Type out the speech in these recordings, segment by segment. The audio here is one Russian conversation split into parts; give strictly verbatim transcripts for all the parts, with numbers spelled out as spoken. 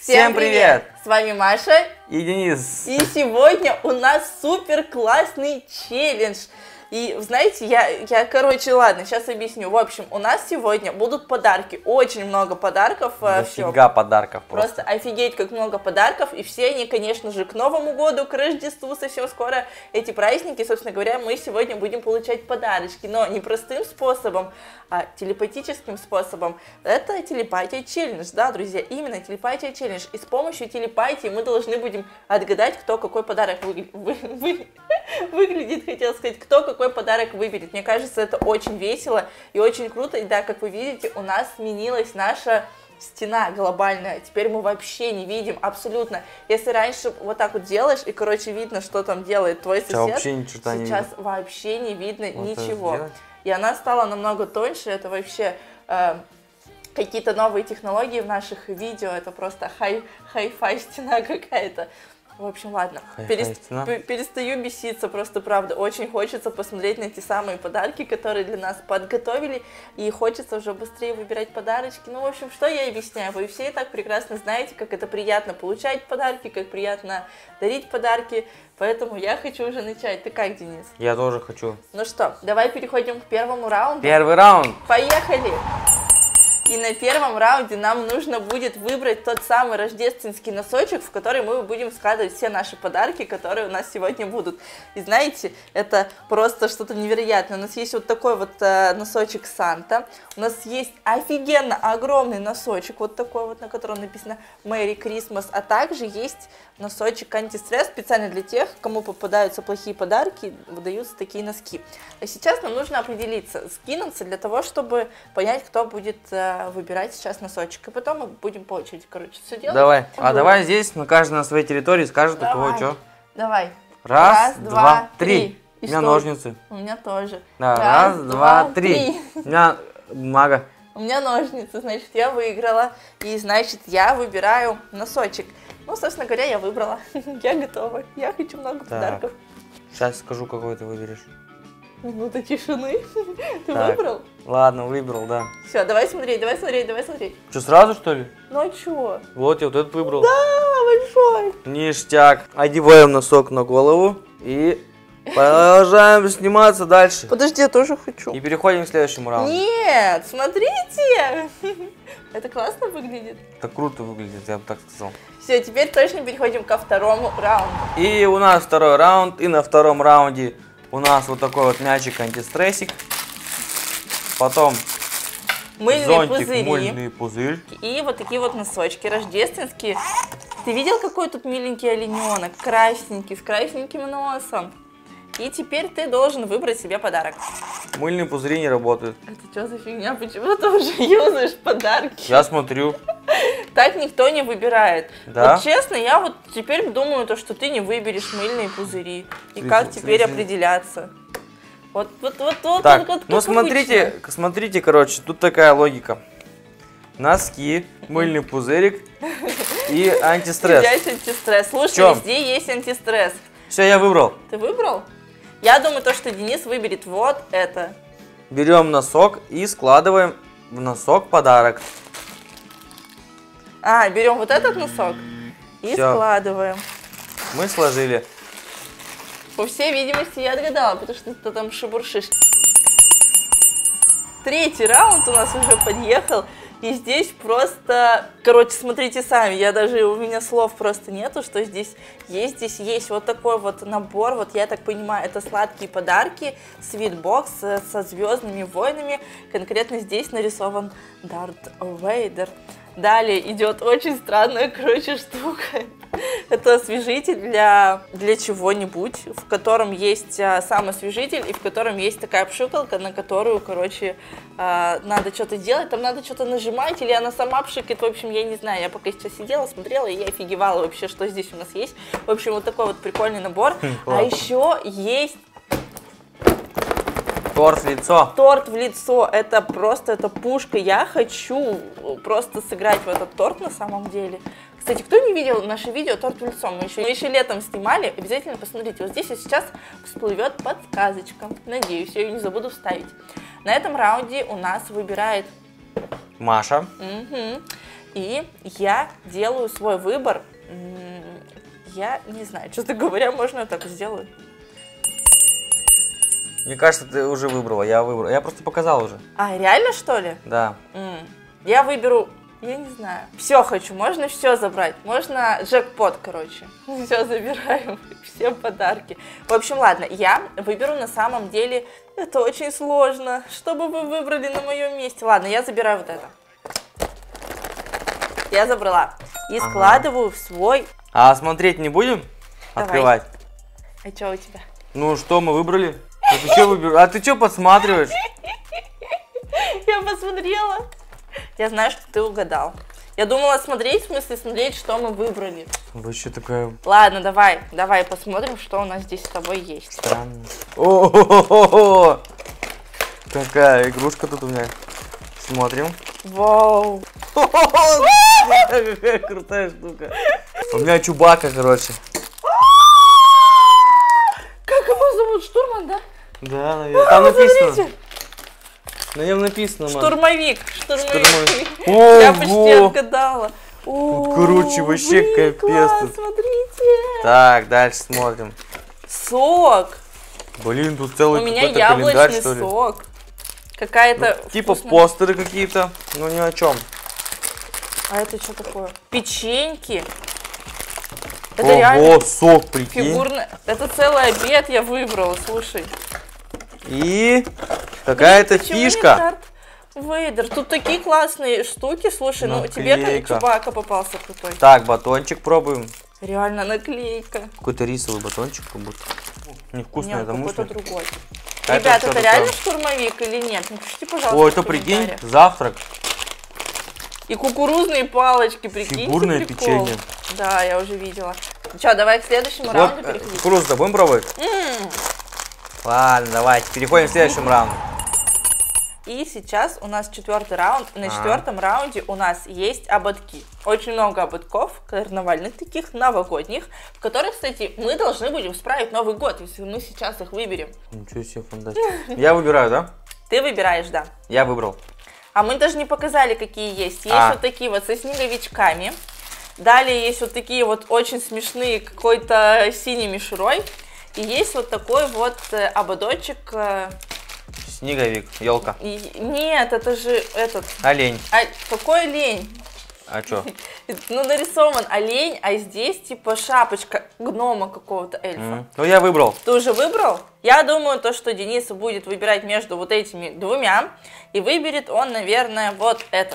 Всем привет! С вами Маша и Денис. И сегодня у нас супер классный челлендж. И знаете, я, я, короче, ладно, сейчас объясню. В общем, у нас сегодня будут подарки, очень много подарков. Дофига подарков просто. Просто офигеть, как много подарков. И все они, конечно же, к Новому году, к Рождеству, совсем скоро эти праздники. Собственно говоря, мы сегодня будем получать подарочки. Но не простым способом, а телепатическим способом. Это телепатия челлендж, да, друзья, именно телепатия челлендж. И с помощью телепатии мы должны будем отгадать, кто какой подарок вы, вы, вы, выглядит, хотел сказать, кто какой подарок выберет. Мне кажется, это очень весело и очень круто. И да, как вы видите, у нас сменилась наша стена глобальная. Теперь мы вообще не видим абсолютно. Если раньше вот так вот делаешь, и, короче, видно, что там делает твой сосед, вообще ни черта не сейчас видно. вообще не видно Вот ничего. И она стала намного тоньше. Это вообще э, какие-то новые технологии в наших видео. Это просто хай, хай-фай стена какая-то. В общем, ладно, Перест... перестаю беситься, просто правда. Очень хочется посмотреть на те самые подарки, которые для нас подготовили. И хочется уже быстрее выбирать подарочки. Ну, в общем, что я объясняю? Вы все и так прекрасно знаете, как это приятно получать подарки, как приятно дарить подарки. Поэтому я хочу уже начать. Ты как, Денис? Я тоже хочу. Ну что, давай переходим к первому раунду. Первый раунд. Поехали! И на первом раунде нам нужно будет выбрать тот самый рождественский носочек, в который мы будем складывать все наши подарки, которые у нас сегодня будут. И знаете, это просто что-то невероятное. У нас есть вот такой вот э, носочек Санта. У нас есть офигенно огромный носочек, вот такой вот, на котором написано Merry Christmas. А также есть носочек антистресс, специально для тех, кому попадаются плохие подарки, выдаются такие носки. А сейчас нам нужно определиться, скинуться для того, чтобы понять, кто будет э, выбирать сейчас носочек. И потом мы будем по очереди, короче, все делать. Давай. А давай здесь, ну, каждый на своей территории скажет, у кого что. Давай. Раз, раз два, два три. И у меня что? ножницы. У меня тоже. Да, раз, раз два, два, три. У меня бумага. У меня ножницы, значит, я выиграла. И, значит, я выбираю носочек. Ну, собственно говоря, я выбрала. Я готова. Я хочу много так. подарков. Сейчас скажу, какой ты выберешь. Минута тишины. Ты так. выбрал? Ладно, выбрал, да. Все, давай смотреть, давай смотреть, давай смотреть. Что, сразу, что ли? Ну, а чего? Вот, я вот этот выбрал. Да, большой. Ништяк. Одеваем носок на голову и продолжаем сниматься дальше. Подожди, я тоже хочу. И переходим к следующему раунду. Нет, смотрите. Это классно выглядит. Это круто выглядит, я бы так сказал. Все, теперь точно переходим ко второму раунду. И у нас второй раунд. И на втором раунде у нас вот такой вот мячик антистрессик. Потом мыльные зонтик, пузыри. мыльный пузырь. И вот такие вот носочки рождественские. Ты видел, какой тут миленький олененок? Красненький, с красненьким носом. И теперь ты должен выбрать себе подарок. Мыльные пузыри не работают. Это что за фигня? Почему ты уже юзаешь подарки? Я смотрю. Так никто не выбирает. Да? Вот честно, я вот теперь думаю, то, что ты не выберешь мыльные пузыри. И Слушай, как теперь слушай. определяться? Вот, вот, вот, вот. Так, вот, ну смотрите, обычно. смотрите, короче, тут такая логика. Носки, мыльный пузырик и антистресс. Взять антистресс. Слушай, везде есть антистресс. Все, я выбрал. Ты выбрал? Я думаю, то, что Денис выберет вот это. Берем носок и складываем в носок подарок. А, берем вот этот носок и Всё. складываем. Мы сложили. По всей видимости, я отгадала, потому что ты там шебуршишь. Третий раунд у нас уже подъехал. И здесь просто, короче, смотрите сами, я даже, у меня слов просто нету, что здесь есть. Здесь есть вот такой вот набор, вот я так понимаю, это сладкие подарки, свитбокс со звездными войнами. Конкретно здесь нарисован Дарт Вейдер. Далее идет очень странная, короче, штука. Это освежитель для, для чего-нибудь, в котором есть а, сам освежитель и в котором есть такая пшикалка, на которую, короче, а, надо что-то делать, там надо что-то нажимать, или она сама пшикает, в общем, я не знаю, я пока сейчас сидела, смотрела, и я офигевала вообще, что здесь у нас есть. В общем, вот такой вот прикольный набор. А еще есть... Торт в лицо. Торт в лицо, это просто, это пушка. Я хочу просто сыграть в этот торт на самом деле. Кстати, кто не видел наше видео «Торт в лицо», мы еще, мы еще летом снимали, обязательно посмотрите. Вот здесь вот сейчас всплывет подсказочка. Надеюсь, я ее не забуду вставить. На этом раунде у нас выбирает Маша. Угу. И я делаю свой выбор. Я не знаю, честно говоря, можно я так сделаю. Мне кажется, ты уже выбрала, я выбрал. Я просто показал уже. А, реально, что ли? Да. М, Я выберу, я не знаю. Все хочу, можно все забрать. Можно джекпот, короче. Все забираем, все подарки. В общем, ладно, я выберу на самом деле, это очень сложно. Что бы вы выбрали на моем месте? Ладно, я забираю вот это. Я забрала. И Ага. складываю в свой... А смотреть не будем? Давай. Открывать? А что у тебя? Ну что, мы выбрали? А ты что выбираешь? А ты что подсматриваешь? Я посмотрела. Я знаю, что ты угадал. Я думала смотреть, в смысле смотреть, что мы выбрали. Вообще такая Ладно, давай, давай посмотрим, что у нас здесь с тобой есть. странная. О-хо-хо-хо! Какая игрушка тут у меня. Смотрим. Вау. Какая крутая штука. У меня Чубака, короче. Как его зовут? Штурман, да? Да, наверное. Там написано. Смотрите. На нем написано, мам. Штурмовик. Штурмовик. Штурмовик. Я почти Ого. отгадала. О, Короче, вообще блин, капец класс, тут. смотрите. Так, дальше смотрим. Сок. Блин, тут целый У меня какой-то календарь, яблочный что ли. сок. Какая-то... Ну, типа вкусная- постеры какие-то, ну ни о чем. А это что такое? Печеньки. Это Ого, реально сок, прикинь. фигурно. Это целый обед я выбрала, слушай. И какая-то Почему не фишка. Дарт Вейдер? Тут такие классные штуки, слушай, ну тебе Наклейка. Чубака попался крутой. Так, батончик пробуем. Реально наклейка. Какой-то рисовый батончик как будто. Невкусный, Нет, это какой-то мусли. другой. А это Ребят, что это такое? реально штурмовик или нет? Напишите, пожалуйста, О, в это прикинь, комментариях. завтрак. И кукурузные палочки, прикиньте, Фигурное прикол. печенье. Да, я уже видела. Че, давай к следующему Вот, раунду э, переходить. кукурузу будем пробовать? М. Ладно, давайте, переходим к следующему раунду. И сейчас у нас четвертый раунд. И на А. четвертом раунде у нас есть ободки. Очень много ободков, карнавальных таких, новогодних, в которых, кстати, мы должны будем справить Новый год, если мы сейчас их выберем. Ничего себе, фантастика. Я выбираю, да? Ты выбираешь, да. Я выбрал. А мы даже не показали, какие есть. Есть А. вот такие вот со снеговичками. Далее есть вот такие вот очень смешные, какой-то синей мишурой. И есть вот такой вот э, ободочек. э, Снеговик, елка. и- Нет, это же этот... Олень. А, какой олень? А чё? Ну, нарисован олень, а здесь типа шапочка гнома какого-то эльфа. М, Ну я выбрал. Ты уже выбрал? Я думаю, то, что Денис будет выбирать между вот этими двумя. И выберет он, наверное, вот этот.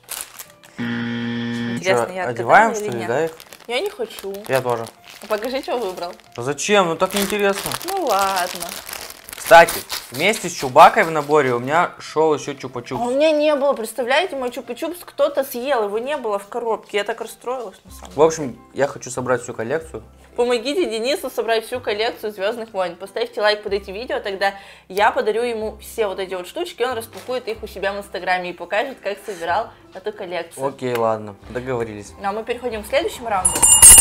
Интересно, Чё, я одеваем, отгадала что или ли, нет? да, их? Я не хочу. Я тоже. Покажи, что выбрал. А зачем? Ну так неинтересно. Ну ладно. Кстати, вместе с Чубакой в наборе у меня шел еще А Чупа-Чупс. у меня не было, представляете, мой чупа-чупс кто-то съел, его не было в коробке. Я так расстроилась на самом деле. В общем, я хочу собрать всю коллекцию. Помогите Денису собрать всю коллекцию Звездных войн. Поставьте лайк под этим видео, тогда я подарю ему все вот эти вот штучки, он распакует их у себя в Инстаграме и покажет, как собирал эту коллекцию. Окей, ладно, договорились. Ну а мы переходим к следующему раунду.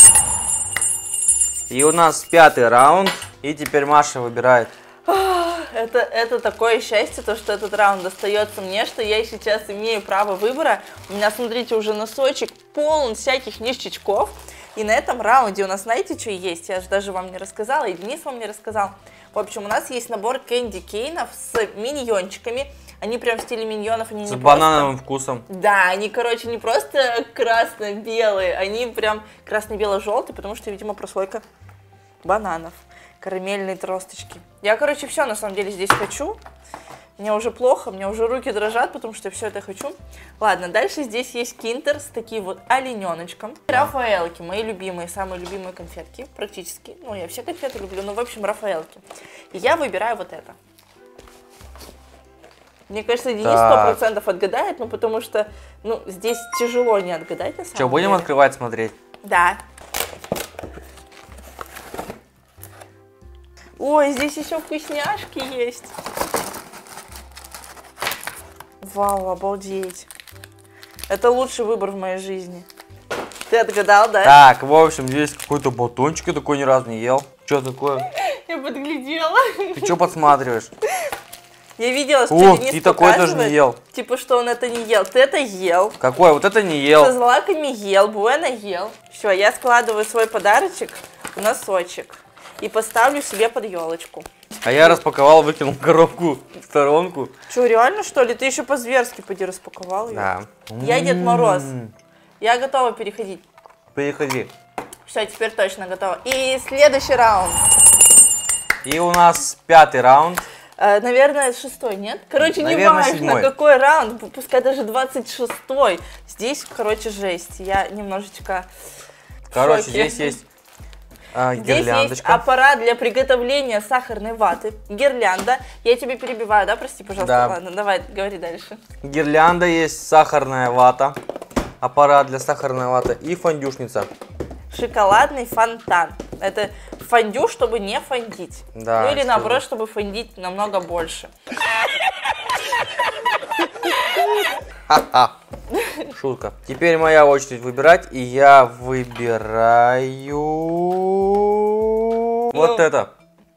И у нас пятый раунд, и теперь Маша выбирает. Это, это такое счастье, то, что этот раунд достается мне, что я сейчас имею право выбора. У меня, смотрите, уже носочек полон всяких ништячков. И на этом раунде у нас, знаете, что есть? Я же даже вам не рассказала, и Денис вам не рассказал. В общем, у нас есть набор кэнди кейнов с миньончиками. Они прям в стиле миньонов, они С не банановым вкусом. просто... Да, они, короче, не просто красно-белые, они прям красно-бело-желтые, потому что, видимо, прослойка бананов. Карамельные тросточки. Я, короче, все на самом деле здесь хочу. Мне уже плохо, мне уже руки дрожат, потому что я все это хочу. Ладно, дальше здесь есть киндер с таким вот олененочком. Рафаэлки, мои любимые, самые любимые конфетки, практически. Ну, я все конфеты люблю, но, в общем, Рафаэлки. И я выбираю вот это. Мне кажется, Денис сто процентов отгадает, ну, потому что, ну, здесь тяжело не отгадать, на самом Что, будем деле. открывать, смотреть? Да. Ой, здесь еще вкусняшки есть. Вау, обалдеть. Это лучший выбор в моей жизни. Ты отгадал, да? Так, в общем, здесь какой-то батончик, я такой ни разу не ел. Что такое? Я подглядела. Ты что подсматриваешь? Я видела, что О, Денис ты такой тоже показывает, не ел. Типа, что он это не ел. Ты это ел. Какой? Вот это не ел. Со злаками ел, Буэна ел. Все, я складываю свой подарочек в носочек и поставлю себе под елочку. А я распаковал, выкинул коробку в сторонку. Че, реально, что ли? Ты еще по-зверски поди распаковал ее? Да. Я Дед Мороз. Я готова переходить. Переходи. Все, теперь точно готова. И следующий раунд. И у нас пятый раунд. Э, наверное, шестой, нет? Короче, не Наверное, важно, седьмой. какой раунд, пускай даже двадцать шестой. Здесь, короче, жесть. Я немножечко в Короче, шоке. здесь есть а, Здесь есть гирляндочка. аппарат для приготовления сахарной ваты. Гирлянда. Я тебе перебиваю, да? Прости, пожалуйста. Да. Ладно, давай, говори дальше. Гирлянда есть, сахарная вата. Аппарат для сахарной ваты. И фондюшница. Шоколадный фонтан. Это фондю, чтобы не фондить. Да, Ну или что наоборот, же. чтобы фондить намного больше. Ха-ха. Шутка. Теперь моя очередь выбирать. И я выбираю... Вот Ну. это.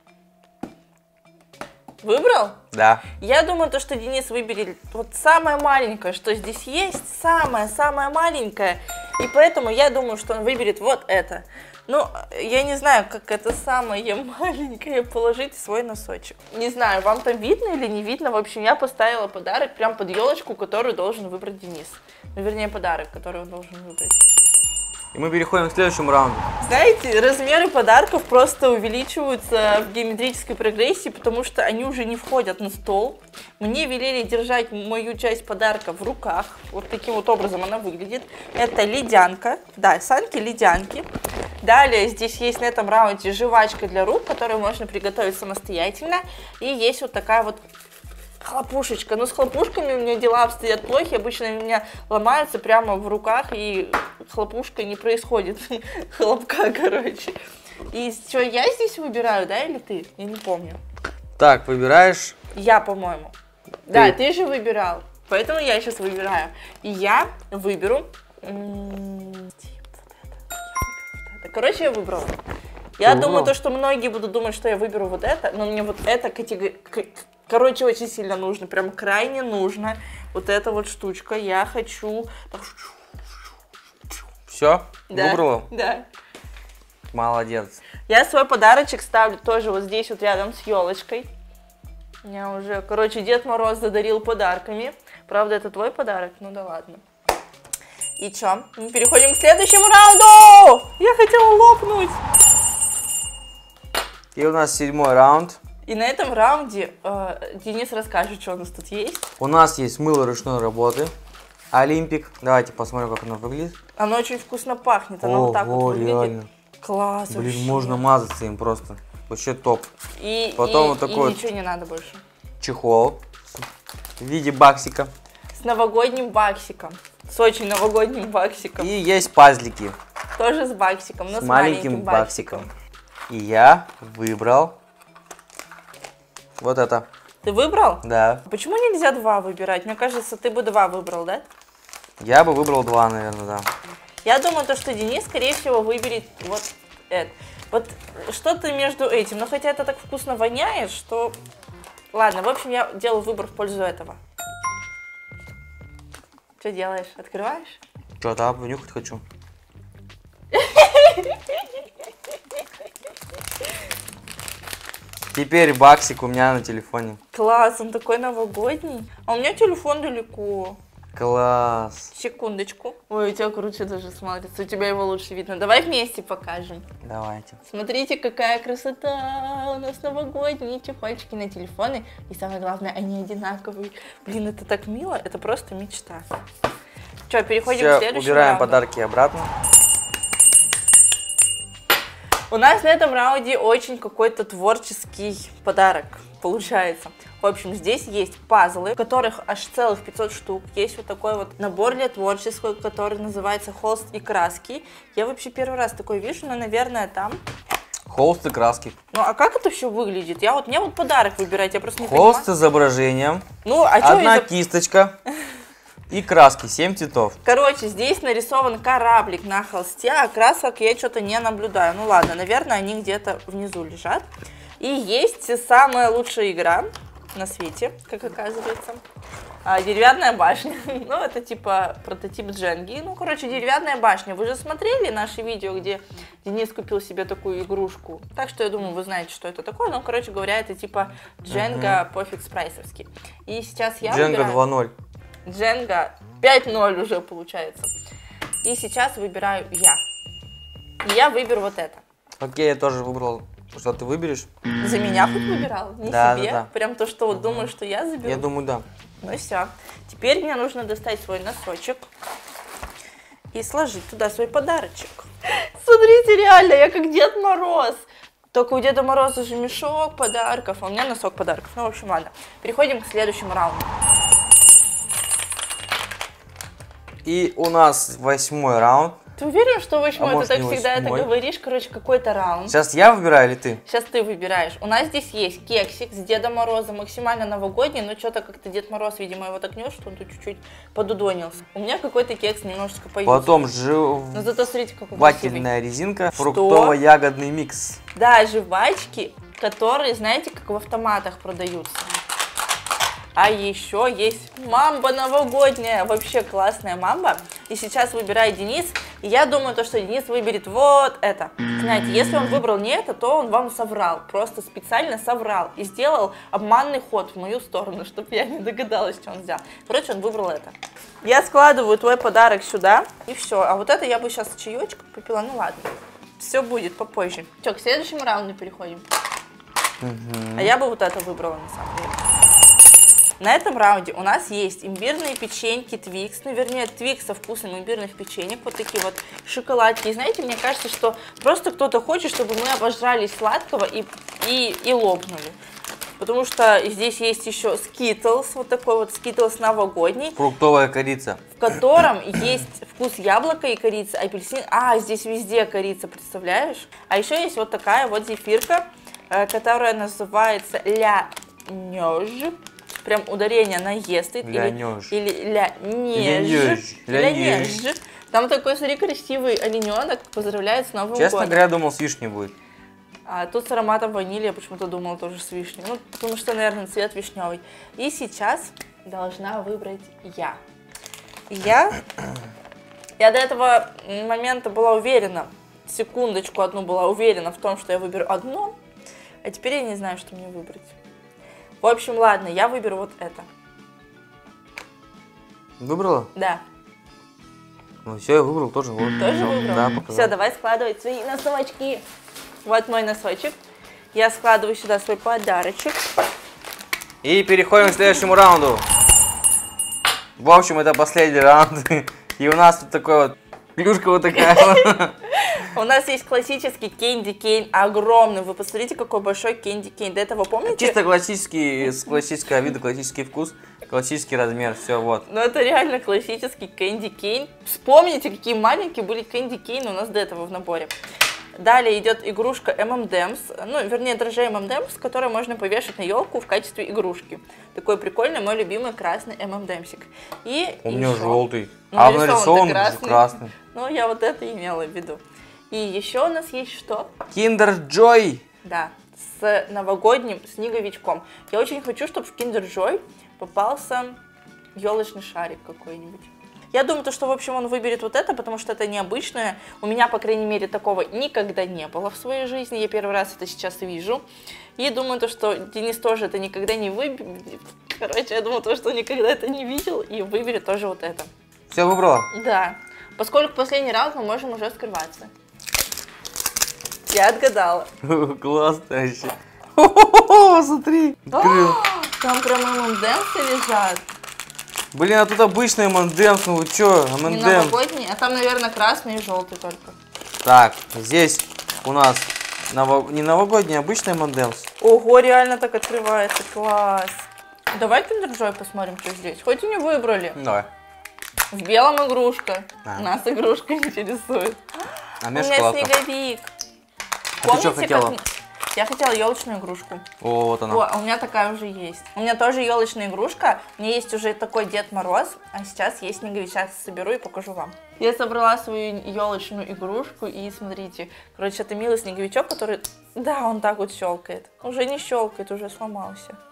Выбрал? Да. Я думаю, то, что Денис выберет вот самое маленькое, что здесь есть, самое-самое маленькое. И поэтому я думаю, что он выберет вот это. Ну, я не знаю, как это самое маленькое положить в свой носочек. Не знаю, вам там видно или не видно. В общем, я поставила подарок прям под елочку, которую должен выбрать Денис. Ну, вернее, подарок, который он должен выбрать. И мы переходим к следующему раунду. Знаете, размеры подарков просто увеличиваются в геометрической прогрессии, потому что они уже не входят на стол. Мне велели держать мою часть подарка в руках. Вот таким вот образом она выглядит. Это ледянка. Да, санки ледянки. Далее здесь есть на этом раунде жвачка для рук, которую можно приготовить самостоятельно. И есть вот такая вот хлопушечка. Но с хлопушками у меня дела обстоят плохи. Обычно у меня ломаются прямо в руках, и хлопушка не происходит. Хлопка, короче. И что, я здесь выбираю, да, или ты? Я не помню. Так, выбираешь. Я, по-моему. Да, ты же выбирал. Поэтому я сейчас выбираю. И я выберу... м, Короче, я выбрала. Я Ты думаю, выбрал? то, что многие будут думать, что я выберу вот это, но мне вот это категория... Короче, очень сильно нужно, прям крайне нужно. Вот эта вот штучка. Я хочу... Все? Да, Выбрала? да. Молодец. Я свой подарочек ставлю тоже вот здесь вот рядом с елочкой. Я уже, короче, Дед Мороз задарил подарками. Правда, это твой подарок? Ну да ладно. И чё? Мы переходим к следующему раунду! Я хотела лопнуть! И у нас седьмой раунд. И на этом раунде э, Денис расскажет, что у нас тут есть. У нас есть мыло ручной работы. Олимпик. Давайте посмотрим, как оно выглядит. Оно очень вкусно пахнет, оно вот так Ого, вот выглядит. реально. Класс Блин, вообще. можно мазаться им просто. Вообще топ. И, Потом и- вот такой и вот ничего не надо больше. чехол в виде баксика. С новогодним баксиком. С очень новогодним баксиком. И есть пазлики Тоже с баксиком, но с с, маленьким баксиком. И я выбрал вот это. Ты выбрал? Да. Почему нельзя два выбирать? Мне кажется, ты бы два выбрал, да? Я бы выбрал два, наверное, да. Я думаю, то, что Денис, скорее всего, выберет вот это. Вот что-то между этим. Но хотя это так вкусно воняет, что... Ладно, в общем, я делаю выбор в пользу этого. Что делаешь? Открываешь? Что, да, понюхать хочу. Теперь баксик у меня на телефоне. Класс, он такой новогодний. А у меня телефон далеко. Класс. Секундочку. Ой, у тебя круче даже смотрится. У тебя его лучше видно. Давай вместе покажем. Давайте. Смотрите, какая красота! У нас новогодние чехольчики на телефоны. И самое главное, они одинаковые. Блин, это так мило, это просто мечта. Что, переходим Все, к следующему убираем раунду? подарки обратно. У нас на этом раунде очень какой-то творческий подарок получается. В общем, здесь есть пазлы, в которых аж целых пятьсот штук. Есть вот такой вот набор для творческого, который называется холст и краски. Я вообще первый раз такой вижу, но, наверное, там... Холст и краски. Ну, а как это все выглядит? Я вот, мне вот подарок выбирать, я просто не Холст с понимаю. изображением. Ну, а что Одна из-за... кисточка. И краски, семь цветов. Короче, здесь нарисован кораблик на холсте, а красок я что-то не наблюдаю. Ну ладно, наверное, они где-то внизу лежат. И есть самая лучшая игра. на свете, как оказывается. А, деревянная башня. Ну, это типа прототип Дженги. Ну, короче, деревянная башня. Вы же смотрели наши видео, где Денис купил себе такую игрушку. Так что я думаю, вы знаете, что это такое. Ну, короче говоря, это типа Дженга по фикс-прайсовски. И сейчас я Дженга выбираю... два ноль. Дженга пять ноль уже получается. И сейчас выбираю я. И я выберу вот это. Окей, я тоже выбрал. Что ты выберешь? За меня хоть выбирал? Не да, себе? Да, да. Прям то, что вот думаю, что я заберу? Я думаю, да. Ну все. Теперь мне нужно достать свой носочек и сложить туда свой подарочек. Смотрите, реально, я как Дед Мороз. Только у Деда Мороза же мешок подарков, а у меня носок подарков. Ну, в общем, ладно. Переходим к следующему раунду. И у нас восьмой раунд. Ты уверен, что восьмой? А ты так всегда восьмой? это говоришь, короче, какой-то раунд. Сейчас я выбираю или ты? Сейчас ты выбираешь. У нас здесь есть кексик с Дедом Морозом, максимально новогодний, но что-то как-то Дед Мороз, видимо, его так нес, что он тут чуть-чуть подудонился. У меня какой-то кекс немножечко появился. Потом Но зато смотрите, какой жевательная резинка, фруктово-ягодный микс. Да, жвачки, которые, знаете, как в автоматах продаются. А еще есть мамба новогодняя, вообще классная мамба. И сейчас выбирает Денис. И я думаю, то, что Денис выберет вот это. Знаете, если он выбрал не это, то он вам соврал. Просто специально соврал. И сделал обманный ход в мою сторону, чтобы я не догадалась, что он взял. Короче, он выбрал это. Я складываю твой подарок сюда. И все. А вот это я бы сейчас чаечек попила. Ну ладно. Все будет попозже. Все, к следующему раунду переходим. Угу. А я бы вот это выбрала на самом деле. На этом раунде у нас есть имбирные печеньки Твикс, ну вернее Твикс со вкусом имбирных печенек, вот такие вот шоколадки. И знаете, мне кажется, что просто кто-то хочет, чтобы мы обожрались сладкого и, и, и лопнули. Потому что здесь есть еще Skittles, вот такой вот Skittles новогодний. Фруктовая корица. В котором есть вкус яблока и корицы, апельсин. А, здесь везде корица, представляешь? А еще есть вот такая вот зефирка, которая называется Ля Неж. Прям ударение на «е» стоит. Ля или, неж. или ля неж. Ля неж. Там такой, смотри, красивый олененок. Поздравляет с Новым Честно годом. говоря, думал, с вишней будет. А тут с ароматом ванили, я почему-то думала тоже с вишней. Ну, потому что, наверное, цвет вишневый. И сейчас должна выбрать я. Я, я до этого момента была уверена, секундочку одну была уверена в том, что я выберу одно, а теперь я не знаю, что мне выбрать. В общем, ладно, я выберу вот это. Выбрала? Да. Ну все, я выбрал тоже. Вот. Тоже Ну, выбрал? Да, показал. Все, давай складывать свои носочки. Вот мой носочек. Я складываю сюда свой подарочек. И переходим к следующему раунду. В общем, это последний раунд. И у нас тут такой вот клюшка вот такая. У нас есть классический кенди кейн, огромный. Вы посмотрите, какой большой кенди кейн. До этого помните? Чисто классический, с классического вида, классический вкус, классический размер, все, вот. Ну это реально классический кенди кейн. Вспомните, какие маленькие были кенди кейны у нас до этого в наборе. Далее идет игрушка эм эм дэмс, ну, вернее, дрожжи эм эм дэмс, которые можно повешать на елку в качестве игрушки. Такой прикольный, мой любимый красный эм эм дэмсик. И У меня еще... желтый, Ну, а нарисован-то нарисован красный. красный. Ну, я вот это имела в виду. И еще у нас есть что? Kinder Joy. Да, с новогодним снеговичком. Я очень хочу, чтобы в Kinder Joy попался елочный шарик какой-нибудь. Я думаю, то, что, в общем, он выберет вот это, потому что это необычное. У меня, по крайней мере, такого никогда не было в своей жизни. Я первый раз это сейчас вижу. И думаю, то, что Денис тоже это никогда не выберет. Короче, я думаю, то, что он никогда это не видел и выберет тоже вот это. Все выбрала? Да. Поскольку последний раунд, мы можем уже скрываться. Я отгадала. Классно вообще. О, смотри, открыл. Там прям эм эм дэмсы лежат. Блин, а тут обычный эм энд эмс, ну вы чё, эм Не энд эм. новогодний, а там, наверное, красный и желтый только. Так, здесь у нас ново... не новогодний, а обычный эм энд эмс. Ого, реально так открывается, класс. Давай Kinder Joy посмотрим, что здесь. Хоть и не выбрали. Давай. В белом игрушка. А. Нас игрушка интересует. А У меня меня шоколадка. снеговик. А ты что хотела? как... Я хотела елочную игрушку. О, вот она. О, а у меня такая уже есть. У меня тоже елочная игрушка. У меня есть уже такой Дед Мороз, а сейчас есть снеговик. Сейчас соберу и покажу вам. Я собрала свою елочную игрушку и смотрите. Короче, это милый снеговичок, который... Да, он так вот щелкает. Уже не щелкает, уже сломался.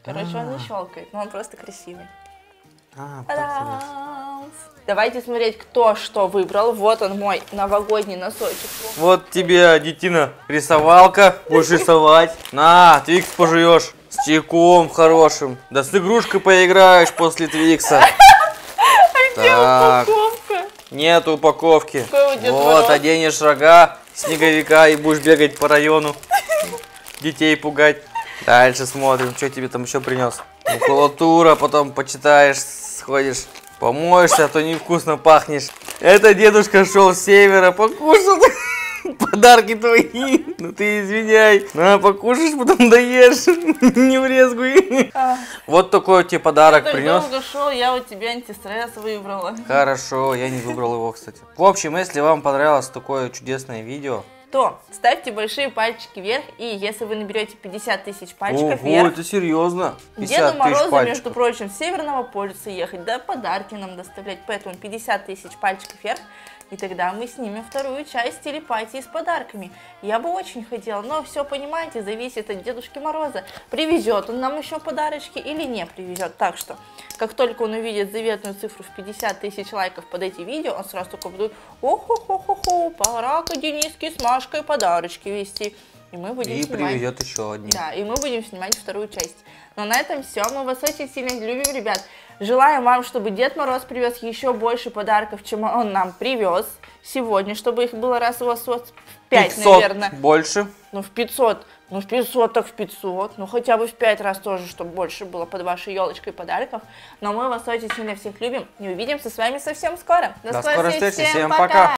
Короче, он не щелкает, но он просто красивый. А, Та-дам! Давайте смотреть, кто что выбрал. Вот он, мой новогодний носочек. вот тебе, детина, рисовалка. Будешь рисовать. На, Твикс пожуешь. С чайком хорошим. Да с игрушкой поиграешь после Твикса. Где упаковка? Нет упаковки. Какой у Дед Вот, Мороз? оденешь рога снеговика и будешь бегать по району. Детей пугать. Дальше смотрим, что тебе там еще принес. Макулатура, потом почитаешь, сходишь, помоешься, а то невкусно пахнешь. Это дедушка шел с севера, покушал подарки твои. Ну ты извиняй. На, покушаешь, потом доешь. Не врезгуй. А, Вот такой тебе подарок так принес. долго шел, я у тебя антистресс выбрала. Хорошо, я не выбрал его, кстати. В общем, если вам понравилось такое чудесное видео, То ставьте большие пальчики вверх, и если вы наберете пятьдесят тысяч пальчиков ого, вверх, это серьезно. Деду пятьдесят тысяч Морозу, между пальчиков. прочим, с Северного полюса ехать, да, подарки нам доставлять, поэтому пятьдесят тысяч пальчиков вверх, и тогда мы снимем вторую часть телепатии с подарками. Я бы очень хотела, но все, понимаете, зависит от Дедушки Мороза. Привезет он нам еще подарочки или не привезет. Так что, как только он увидит заветную цифру в пятьдесят тысяч лайков под эти видео, он сразу только будет: ох-хо-хо-хо-хо, пора-ка Дениске с Машкой подарочки вести. И мы будем И снимать. привезет еще одни. Да, и мы будем снимать вторую часть. Но на этом все. Мы вас очень сильно любим, ребят. Желаем вам, чтобы Дед Мороз привез еще больше подарков, чем он нам привез сегодня, чтобы их было раз у вас вот в пять, пятьсот наверное. больше. Ну, в пятьсот. Ну, в пятьсот, так в пятьсот. Ну, хотя бы в пять раз тоже, чтобы больше было под вашей елочкой подарков. Но мы вас очень сильно всех любим. И увидимся с вами совсем скоро. До скорой встречи. Всем пока. пока.